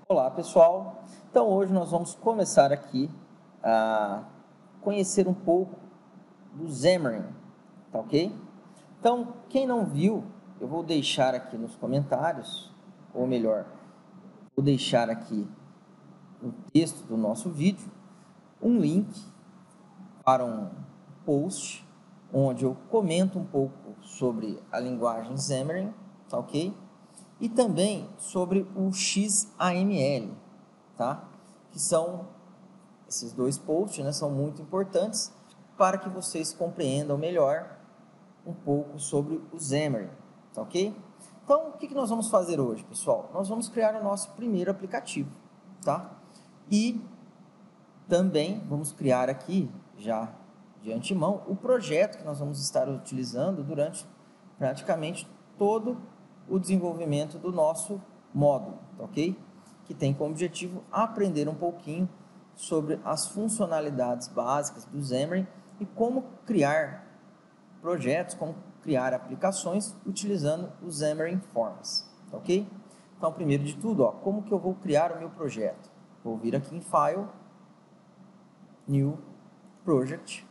Olá pessoal, então hoje nós vamos começar aqui a conhecer um pouco do Xamarin, tá ok? Então quem não viu, eu vou deixar aqui nos comentários, ou melhor, vou deixar aqui no texto do nosso vídeo um link para um post onde eu comento um pouco sobre a linguagem Xamarin, tá ok? E também sobre o XAML, tá? Que são esses dois posts, né, são muito importantes para que vocês compreendam melhor um pouco sobre o Xamarin, tá ok? Então, o que nós vamos fazer hoje, pessoal? Nós vamos criar o nosso primeiro aplicativo, tá? E também vamos criar aqui, já de antemão, o projeto que nós vamos estar utilizando durante praticamente todo o desenvolvimento do nosso módulo, tá ok? Que tem como objetivo aprender um pouquinho sobre as funcionalidades básicas do Xamarin e como criar projetos, como criar aplicações utilizando o Xamarin Forms, tá ok? Então, primeiro de tudo, ó, como que eu vou criar o meu projeto? Vou vir aqui em File, New Project.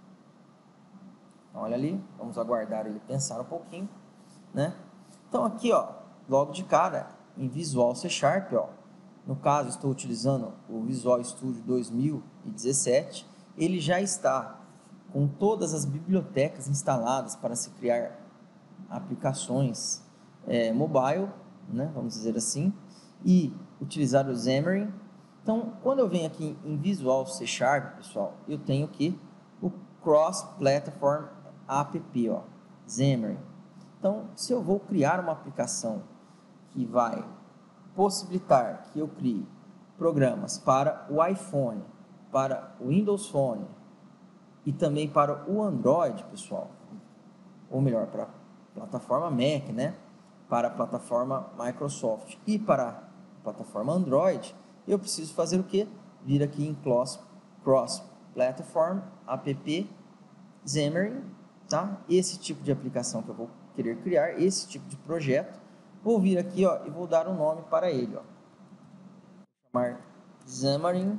Olha ali, vamos aguardar ele pensar um pouquinho, né? Então aqui, ó, logo de cara, em Visual C Sharp, ó, no caso estou utilizando o Visual Studio 2017, ele já está com todas as bibliotecas instaladas para se criar aplicações mobile, né, vamos dizer assim, e utilizar o Xamarin. Então, quando eu venho aqui em Visual C Sharp, pessoal, eu tenho aqui o Cross Platform App, ó, Xamarin. Então, se eu vou criar uma aplicação que vai possibilitar que eu crie programas para o iPhone, para o Windows Phone e também para o Android, pessoal, ou melhor, para a plataforma Mac, né? Para a plataforma Microsoft e para a plataforma Android, eu preciso fazer o quê? Vir aqui em Cross Platform App Xamarin, tá? Esse tipo de aplicação que eu vou querer criar, esse tipo de projeto, vou vir aqui, ó, e vou dar um nome para ele, ó. Vou chamar Xamarin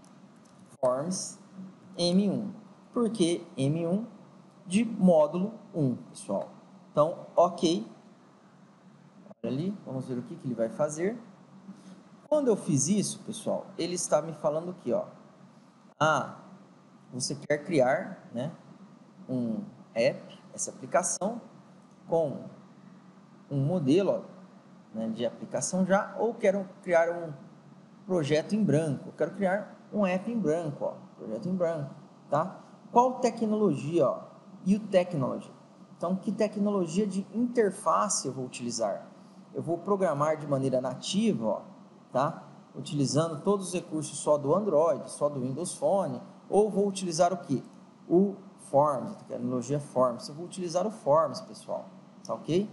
Forms M1. Por que M1? De módulo 1, pessoal. Então, ok. Olha ali, vamos ver o que ele vai fazer. Quando eu fiz isso, pessoal, ele está me falando aqui, ó. Ah, você quer criar, né, um app, essa aplicação, com um modelo, ó, né, de aplicação já, ou quero criar um projeto em branco. Eu quero criar um app em branco, ó, projeto em branco, tá? Qual tecnologia, ó? E o technology. Então, que tecnologia de interface eu vou utilizar? Eu vou programar de maneira nativa, ó, tá? Utilizando todos os recursos só do Android, só do Windows Phone, ou vou utilizar o que? O Forms, a tecnologia Forms. Eu vou utilizar o Forms, pessoal, tá ok?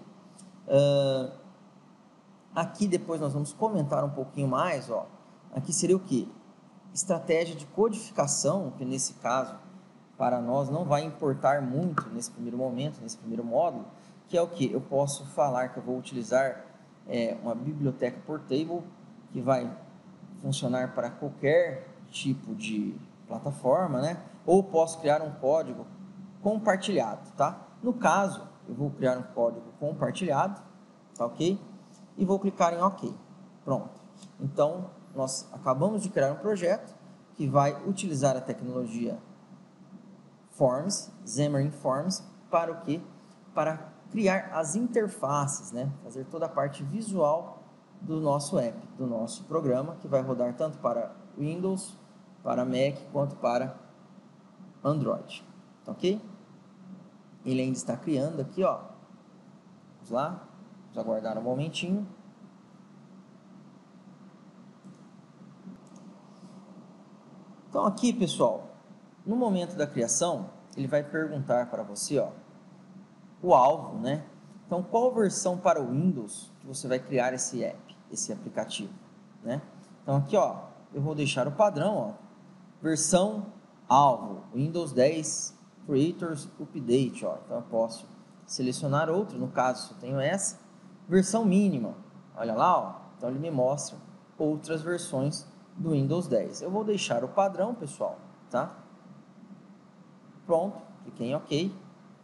Aqui depois nós vamos comentar um pouquinho mais, ó. Aqui seria o que? Estratégia de codificação, que nesse caso, para nós, não vai importar muito nesse primeiro momento, nesse primeiro módulo, que é o que? Eu posso falar que eu vou utilizar uma biblioteca portable, que vai funcionar para qualquer tipo de plataforma, né? Ou posso criar um código compartilhado, tá? No caso, eu vou criar um código compartilhado, tá ok? E vou clicar em OK. Pronto. Então, nós acabamos de criar um projeto que vai utilizar a tecnologia Forms, Xamarin Forms, para o quê? Para criar as interfaces, né? Fazer toda a parte visual do nosso app, do nosso programa, que vai rodar tanto para Windows, para Mac, quanto para Android. Tá ok? Ele ainda está criando aqui, ó. Vamos lá. Vamos aguardar um momentinho. Então aqui, pessoal, no momento da criação, ele vai perguntar para você, ó, o alvo, né? Então, qual versão para o Windows que você vai criar esse app, esse aplicativo, né? Então aqui, ó, eu vou deixar o padrão, ó, versão alvo, Windows 10 Creators Update, ó. Então eu posso selecionar outro, no caso eu tenho essa, versão mínima, olha lá, ó, então ele me mostra outras versões do Windows 10. Eu vou deixar o padrão, pessoal, tá? Pronto, cliquei em OK.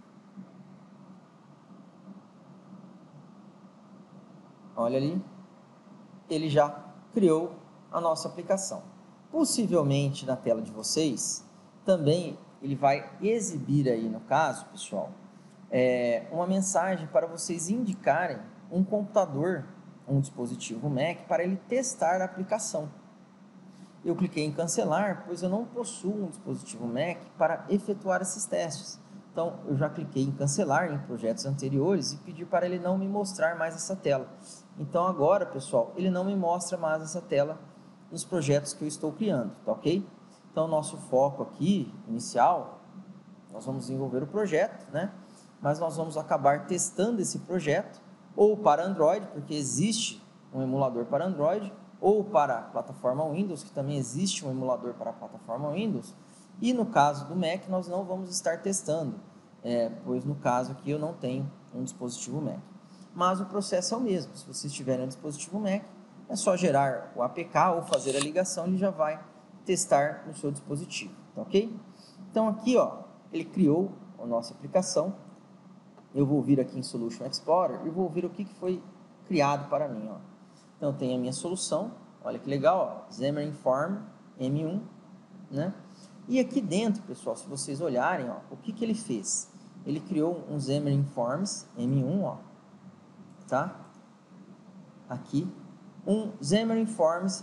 Olha ali, ele já criou a nossa aplicação. Possivelmente na tela de vocês, também ele vai exibir aí, no caso, pessoal, uma mensagem para vocês indicarem um computador, um dispositivo Mac, para ele testar a aplicação. Eu cliquei em cancelar, pois eu não possuo um dispositivo Mac para efetuar esses testes. Então, eu já cliquei em cancelar em projetos anteriores e pedi para ele não me mostrar mais essa tela. Então, agora, pessoal, ele não me mostra mais essa tela nos projetos que eu estou criando, tá ok? Então, nosso foco aqui, inicial, nós vamos desenvolver o projeto, né? Mas nós vamos acabar testando esse projeto, ou para Android, porque existe um emulador para Android, ou para a plataforma Windows, que também existe um emulador para a plataforma Windows. E no caso do Mac, nós não vamos estar testando, pois no caso aqui eu não tenho um dispositivo Mac. Mas o processo é o mesmo. Se vocês tiverem um dispositivo Mac, é só gerar o APK ou fazer a ligação, ele já vai testar no seu dispositivo, tá ok? Então aqui, ó, ele criou a nossa aplicação. Eu vou vir aqui em Solution Explorer e vou ver o que foi criado para mim, ó. Então tem a minha solução, olha que legal, ó, Xamarin Form M1, né? E aqui dentro, pessoal, se vocês olharem, ó, o que ele fez? Ele criou um Xamarin Forms M1, ó, tá? Aqui, um Xamarin Forms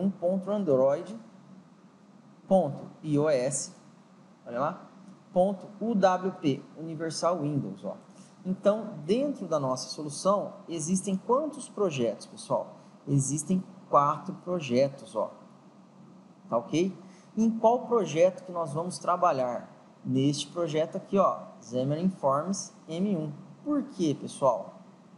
M1.android.ios, olha lá, .uwp, Universal Windows, ó. Então, dentro da nossa solução, existem quantos projetos, pessoal? Existem 4 projetos, ó. Tá ok? Em qual projeto que nós vamos trabalhar? Neste projeto aqui, ó, Xamarin Forms M1. Por quê, pessoal?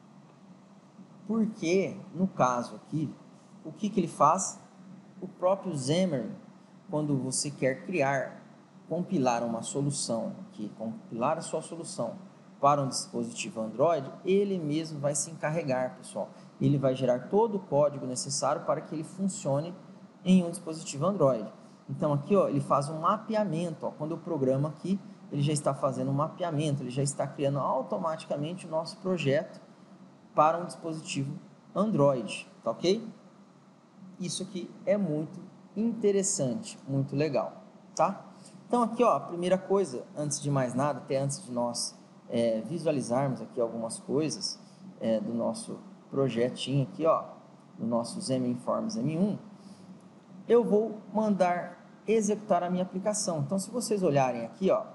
Porque, no caso aqui, o que ele faz? O próprio Xamarin, quando você quer compilar uma solução, compilar a sua solução para um dispositivo Android, ele mesmo vai se encarregar, pessoal. Ele vai gerar todo o código necessário para que ele funcione em um dispositivo Android. Então aqui, ó, ele faz um mapeamento, ó. Quando eu programo aqui, ele já está fazendo um mapeamento, ele já está criando automaticamente o nosso projeto para um dispositivo Android, tá ok? Isso aqui é muito interessante, muito legal, tá? Então aqui, ó, a primeira coisa, antes de mais nada, até antes de nós visualizarmos aqui algumas coisas do nosso projetinho aqui, ó, do nosso Xamarin Forms M1, eu vou mandar executar a minha aplicação. Então, se vocês olharem aqui, ó,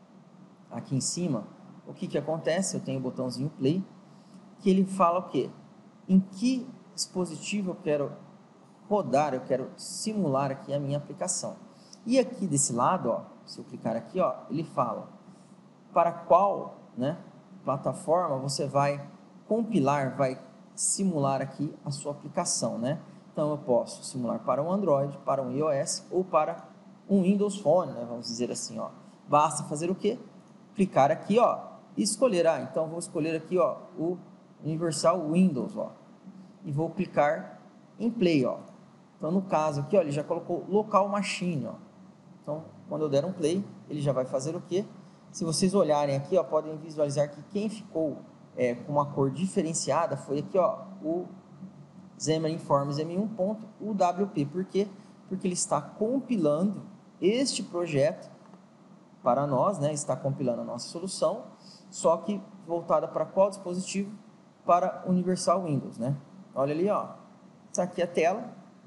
aqui em cima, o que acontece? Eu tenho o botãozinho Play, que ele fala o quê? Em que dispositivo eu quero rodar, eu quero simular aqui a minha aplicação. E aqui desse lado, ó, se eu clicar aqui, ó, ele fala para qual, né, plataforma você vai compilar, vai simular aqui a sua aplicação, né? Então eu posso simular para um Android, para um iOS ou para um Windows Phone, né? Vamos dizer assim, ó. Basta fazer o quê? Clicar aqui, ó, e escolher, então vou escolher aqui, ó, o Universal Windows, ó, e vou clicar em Play, ó. Então no caso aqui, ó, ele já colocou Local Machine, ó. Então quando eu der um Play, ele já vai fazer o quê? Se vocês olharem aqui, ó, podem visualizar que quem ficou com uma cor diferenciada foi aqui, ó, o Xamarin Forms M1.uwp. Por quê? Porque ele está compilando este projeto para nós, né? Está compilando a nossa solução, só que voltada para qual dispositivo? Para Universal Windows, né? Olha ali, ó. Essa aqui é a tela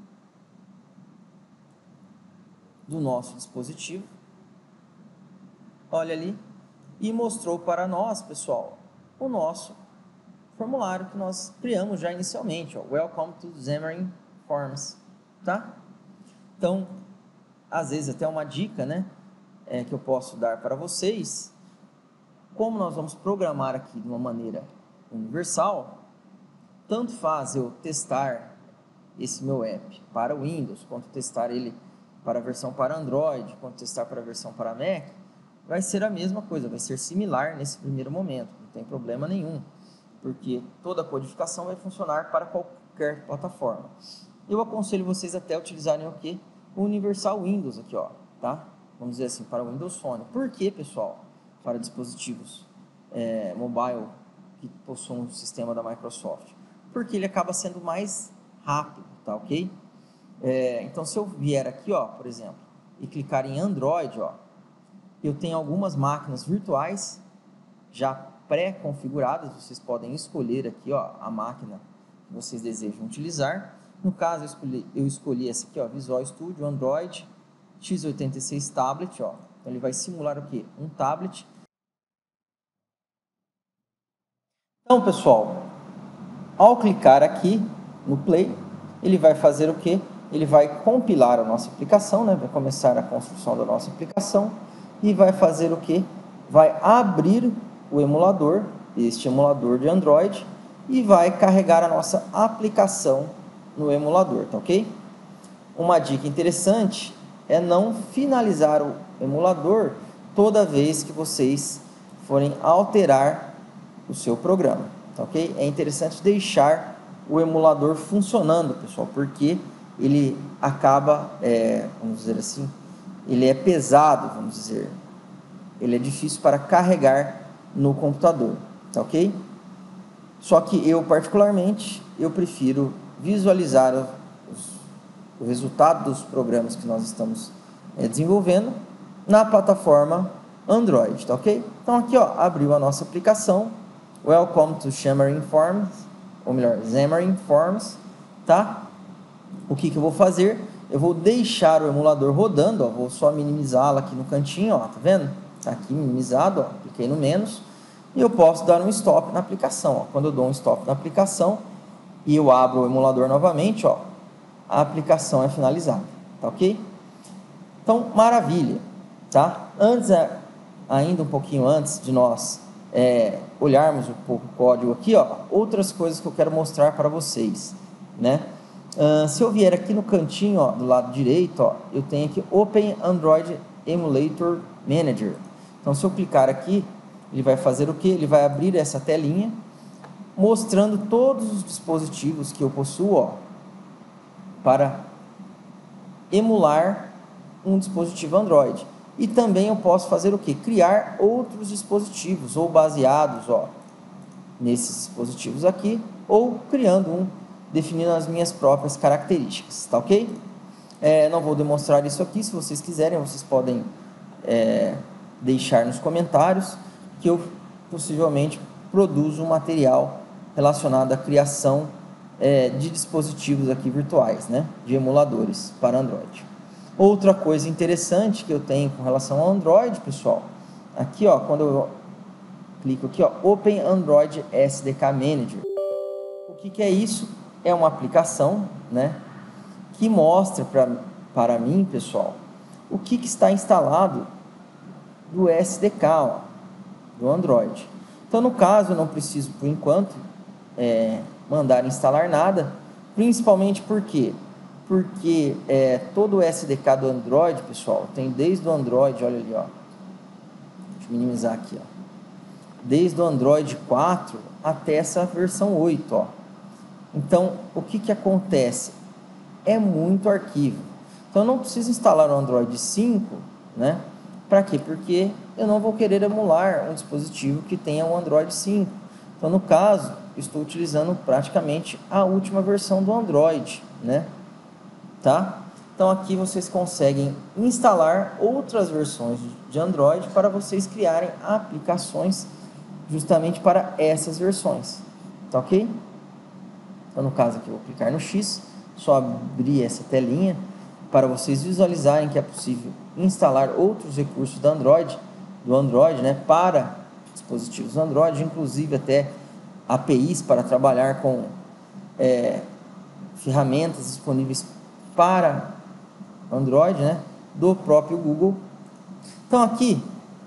do nosso dispositivo. Olha ali. E mostrou para nós, pessoal, o nosso formulário que nós criamos já inicialmente, ó, Welcome to Xamarin Forms, tá? Então, às vezes até uma dica, né, que eu posso dar para vocês, como nós vamos programar aqui de uma maneira universal, tanto faz eu testar esse meu app para Windows, quanto testar ele para a versão para Android, quanto testar para a versão para Mac, vai ser a mesma coisa, vai ser similar nesse primeiro momento, não tem problema nenhum, porque toda a codificação vai funcionar para qualquer plataforma. eu aconselho vocês até utilizarem o que? O Universal Windows aqui, ó, tá? Vamos dizer assim, para o Windows Phone. Por que, pessoal? Para dispositivos mobile que possuem um sistema da Microsoft. Porque ele acaba sendo mais rápido, tá ok? Então, se eu vier aqui, ó, por exemplo, e clicar em Android, ó, eu tenho algumas máquinas virtuais já pré-configuradas. Vocês podem escolher aqui, ó, a máquina que vocês desejam utilizar. No caso, eu escolhi essa aqui, ó, Visual Studio Android x86 Tablet, ó. Então, ele vai simular o que? Um tablet. Então, pessoal, ao clicar aqui no Play, ele vai fazer o que? Ele vai compilar a nossa aplicação, né? Vai começar a construção da nossa aplicação e vai fazer o que? Vai abrir o emulador, este emulador de Android, e vai carregar a nossa aplicação no emulador, tá ok? Uma dica interessante é não finalizar o emulador toda vez que vocês forem alterar o seu programa, tá ok? É interessante deixar o emulador funcionando, pessoal, porque ele acaba, vamos dizer assim, ele é pesado, vamos dizer, ele é difícil para carregar no computador, tá ok? Só que eu, particularmente, eu prefiro visualizar o resultado dos programas que nós estamos desenvolvendo na plataforma Android, tá ok? Então aqui, ó, abriu a nossa aplicação, Welcome to Xamarin Forms, ou melhor, Xamarin Forms, tá? O que eu vou fazer? Eu vou deixar o emulador rodando, ó, vou só minimizá-lo aqui no cantinho, ó, tá vendo? Tá aqui minimizado, ó, cliquei no menos, e eu posso dar um stop na aplicação, ó. Quando eu dou um stop na aplicação e eu abro o emulador novamente, ó, a aplicação é finalizada, tá ok? Então, maravilha, tá? Ainda um pouquinho antes de nós olharmos um pouco o código aqui, ó, outras coisas que eu quero mostrar para vocês, né? Se eu vier aqui no cantinho, ó, do lado direito, ó, eu tenho aqui Open Android Emulator Manager. Então, se eu clicar aqui, ele vai fazer o que? Ele vai abrir essa telinha, mostrando todos os dispositivos que eu possuo, ó, para emular um dispositivo Android. E também eu posso fazer o que? Criar outros dispositivos, ou baseados, ó, nesses dispositivos aqui, ou criando um, definindo as minhas próprias características, tá ok? Não vou demonstrar isso aqui. Se vocês quiserem, vocês podem deixar nos comentários, que eu possivelmente produzo um material relacionado à criação de dispositivos aqui virtuais, né? De emuladores para Android. Outra coisa interessante que eu tenho com relação ao Android, pessoal, aqui, ó, quando eu clico aqui, ó, Open Android SDK Manager. O que é isso? É uma aplicação, né, que mostra para mim, pessoal, o que está instalado do SDK, ó, do Android. Então, no caso, eu não preciso, por enquanto, mandar instalar nada, principalmente porque todo o SDK do Android, pessoal, tem desde o Android, olha ali, ó, deixa eu minimizar aqui, ó, desde o Android 4 até essa versão 8, ó. Então, o que acontece? É muito arquivo. Então, eu não preciso instalar o Android 5, né? Para quê? Porque eu não vou querer emular um dispositivo que tenha um Android 5. Então, no caso, estou utilizando praticamente a última versão do Android, né? Tá? Então, aqui vocês conseguem instalar outras versões de Android para vocês criarem aplicações justamente para essas versões, tá ok? Então, no caso aqui, eu vou clicar no X, só abrir essa telinha para vocês visualizarem que é possível instalar outros recursos do Android, né, para dispositivos Android, inclusive até APIs para trabalhar com ferramentas disponíveis para Android, né, do próprio Google. Então, aqui,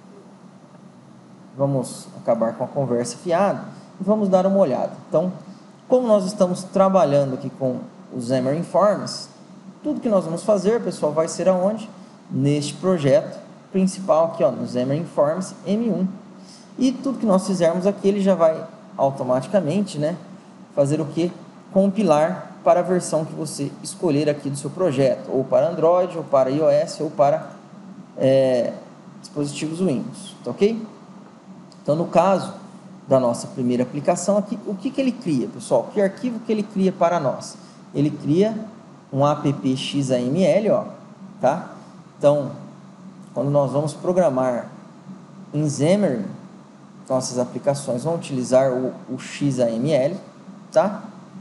vamos acabar com a conversa fiada e vamos dar uma olhada. Então, como nós estamos trabalhando aqui com o Xamarin Forms, tudo que nós vamos fazer, pessoal, vai ser aonde? Neste projeto principal aqui, ó, no Xamarin Forms M1. E tudo que nós fizermos aqui, ele já vai automaticamente, né, fazer o que? Compilar para a versão que você escolher aqui do seu projeto, ou para Android, ou para iOS, ou para dispositivos Windows, tá ok? Então, no caso da nossa primeira aplicação aqui, o que ele cria, pessoal? Que arquivo que ele cria para nós? Ele cria um app.xaml, ó, tá? Então, quando nós vamos programar em Xamarin, nossas aplicações vão utilizar o XAML, tá?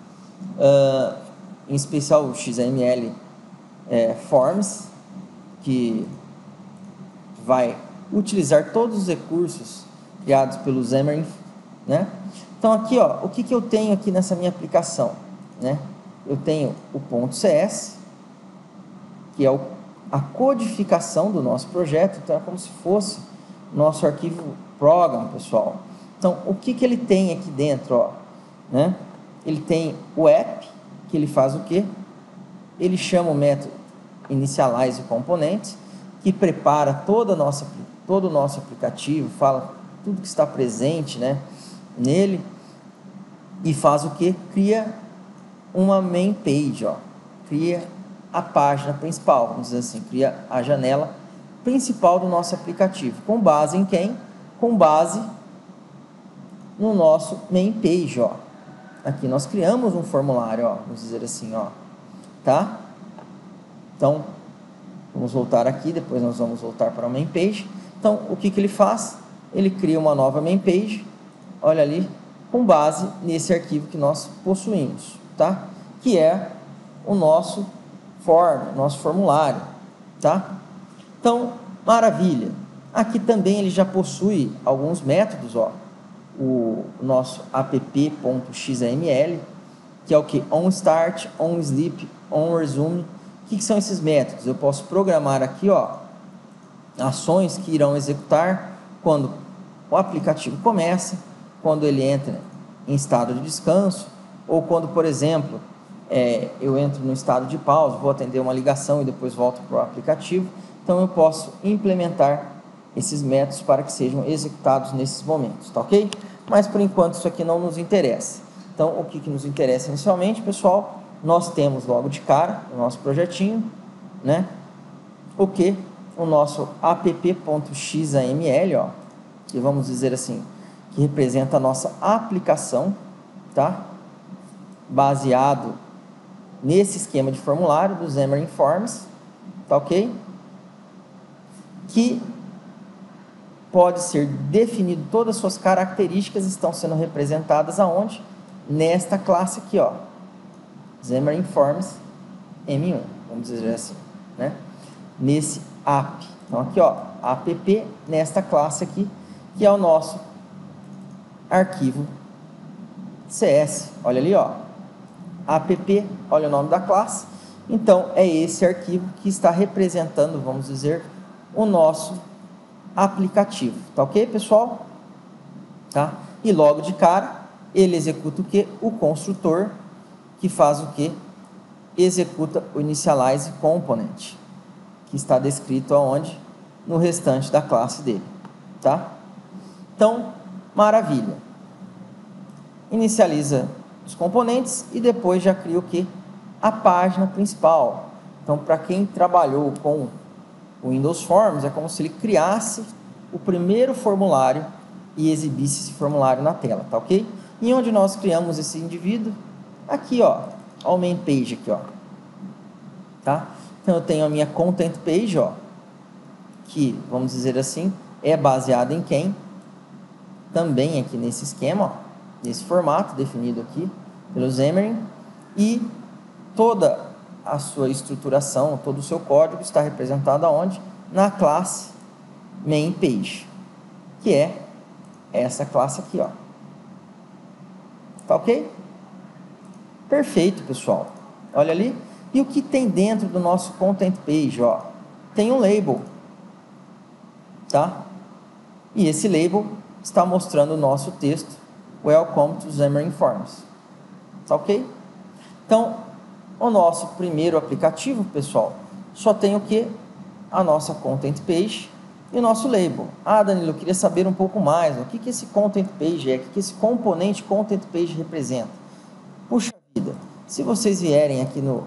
Em especial o XAML Forms, que vai utilizar todos os recursos criados pelo Xamarin, né? Então aqui, ó, o que eu tenho aqui nessa minha aplicação, né? Eu tenho o .cs, que é a codificação do nosso projeto, então é como se fosse nosso arquivo program, pessoal. Então, o que ele tem aqui dentro, ó, né? Ele tem o app, que ele faz o quê? Ele chama o método initialize component, que prepara todo o nosso aplicativo, fala tudo que está presente, né, nele, e faz o quê? Cria uma main page, ó, cria a página principal, vamos dizer assim, cria a janela principal do nosso aplicativo. Com base em quem? Com base no nosso main page, ó. Aqui nós criamos um formulário, ó, vamos dizer assim, ó, tá? Então, vamos voltar aqui, depois nós vamos voltar para a main page. Então, o que ele faz? Ele cria uma nova main page, olha ali, com base nesse arquivo que nós possuímos, tá? Que é o nosso nosso formulário, tá? Então, maravilha. Aqui também ele já possui alguns métodos, ó. O nosso app.xaml, que é o que? OnStart, OnSleep, OnResume. O que são esses métodos? Eu posso programar aqui, ó, ações que irão executar quando o aplicativo começa, quando ele entra em estado de descanso, ou quando, por exemplo, eu entro no estado de pausa, vou atender uma ligação e depois volto para o aplicativo. Então, eu posso implementar esses métodos para que sejam executados nesses momentos, tá ok? Mas, por enquanto, isso aqui não nos interessa. Então, o que nos interessa inicialmente, pessoal, nós temos logo de cara o nosso projetinho, né? O que? O nosso app.xaml, ó, que vamos dizer assim, que representa a nossa aplicação, tá? Baseado nesse esquema de formulário do Xamarin Forms, tá ok? Que pode ser definido, todas as suas características estão sendo representadas aonde? Nesta classe aqui, ó, Xamarin Forms M1, vamos dizer assim, né? Nesse app. Então aqui, ó, app nesta classe aqui, que é o nosso arquivo CS. Olha ali, ó, app, olha o nome da classe. Então é esse arquivo que está representando, vamos dizer, o nosso aplicativo, tá ok, pessoal? Tá? E logo de cara, ele executa o que? O construtor, que faz o que? Executa o initialize component, que está descrito aonde? No restante da classe dele, tá? Então, maravilha. Inicializa os componentes e depois já cria o que? A página principal. Então, para quem trabalhou com o Windows Forms, é como se ele criasse o primeiro formulário e exibisse esse formulário na tela, tá ok? E onde nós criamos esse indivíduo? Aqui, ó, o main page aqui, ó, tá? Então, eu tenho a minha content page, ó, que, vamos dizer assim, é baseada em quem? Também aqui nesse esquema, ó, nesse formato definido aqui pelo Xamarin, e toda a sua estruturação, todo o seu código está representado aonde? Na classe main page, que é essa classe aqui, ó. Tá ok? Perfeito, pessoal. Olha ali. E o que tem dentro do nosso content page, ó? Tem um label, tá? E esse label está mostrando o nosso texto Welcome to Xamarin Forms. Tá ok? Então, o nosso primeiro aplicativo, pessoal, só tem o que? A nossa content page e o nosso label. Ah, Danilo, eu queria saber um pouco mais. O que esse content page é? O que esse componente content page representa? Puxa vida, Se vocês vierem aqui no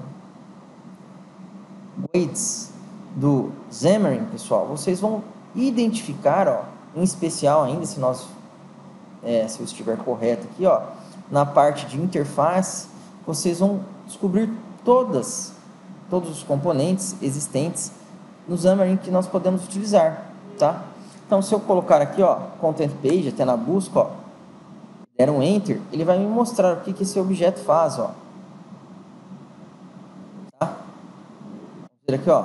Weights do Xamarin, pessoal, vocês vão identificar, ó, em especial ainda, se eu estiver correto aqui, ó, na parte de interface, vocês vão descobrir todos os componentes existentes no Xamarin que nós podemos utilizar, tá? Então, se eu colocar aqui, ó, Content Page, até na busca, ó, der um Enter, ele vai me mostrar o que esse objeto faz, ó. Tá? Vamos ver aqui, ó.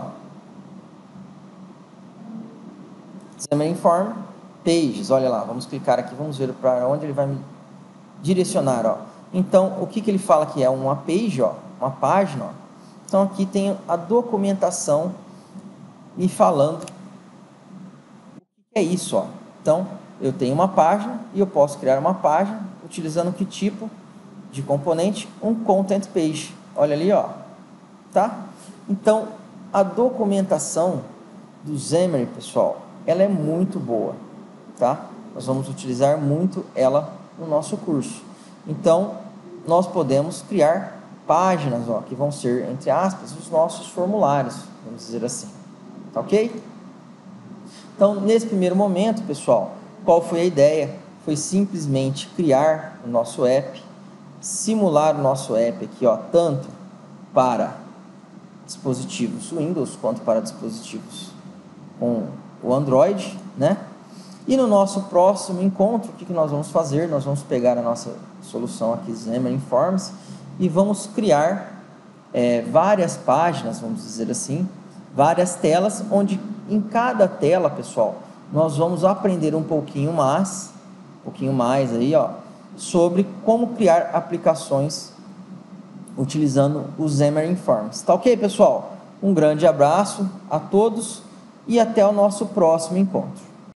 Xamarin Form Pages, olha lá, vamos clicar aqui, vamos ver para onde ele vai me direcionar, ó. Então, o que ele fala que é uma page, ó, uma página, ó. Então, aqui tem a documentação me falando o que é isso, ó. Então, eu tenho uma página e eu posso criar uma página utilizando que tipo de componente? Um Content Page. Olha ali, ó. Tá? Então, a documentação do Xamarin, pessoal, ela é muito boa, tá? Nós vamos utilizar muito ela no nosso curso. Então, nós podemos criar páginas, ó, que vão ser, entre aspas, os nossos formulários, vamos dizer assim. Tá ok? Então, nesse primeiro momento, pessoal, qual foi a ideia? Foi simplesmente criar o nosso app, simular o nosso app aqui, ó, tanto para dispositivos Windows quanto para dispositivos com o Android, né? E no nosso próximo encontro, o que nós vamos fazer? Nós vamos pegar a nossa solução aqui, Xamarin Forms, e vamos criar várias páginas, vamos dizer assim, várias telas, onde em cada tela, pessoal, nós vamos aprender um pouquinho mais aí, ó, sobre como criar aplicações utilizando o Xamarin Forms. Tá ok, pessoal? Um grande abraço a todos e até o nosso próximo encontro.